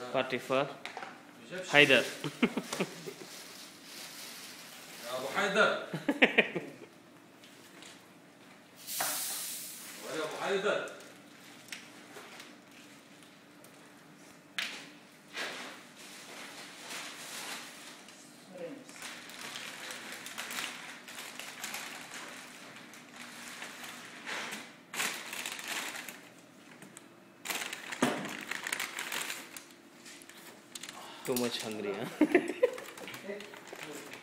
party for haider. يا ابو حيدر ويا ابو حيدر Too much hungry, huh?